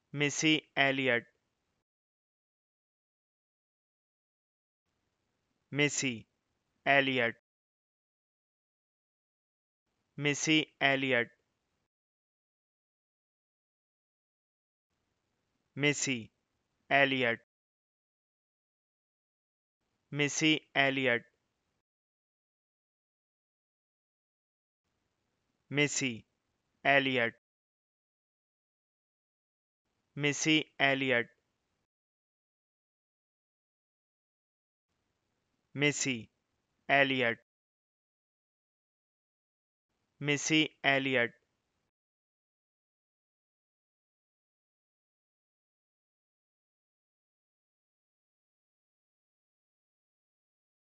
Missy Elliott, Missy Elliott, Missy Elliott, Missy Elliott, Missy Elliott, Missy Elliott, Missy Elliott, Missy Elliott, Missy Elliott,